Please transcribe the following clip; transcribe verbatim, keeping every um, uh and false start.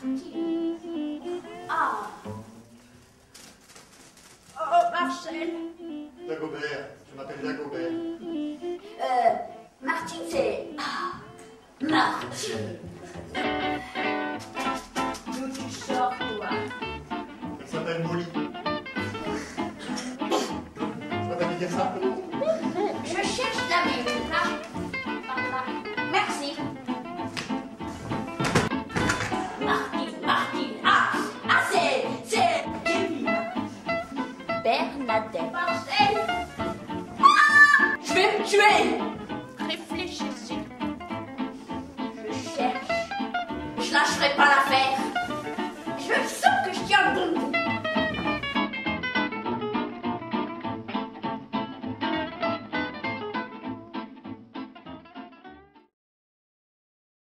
Martine. Ah. Oh, Marcel. Dagobert, je m'appelle Dagobert. Euh, Martine, c'est... Ah, Martine. D'où tu sors, toi? Elle s'appelle Molly. Tu vas t'habiller dire ça? Je cherche la mienne, là. Par là. Merci. Martine, Martine. Ah, ah, c'est... c'est... Kevin. Bernadette. Marcel. Ah, je vais me tuer. Réfléchissez. Je cherche. Je lâcherai pas l'affaire. Je sens que je tiens le bon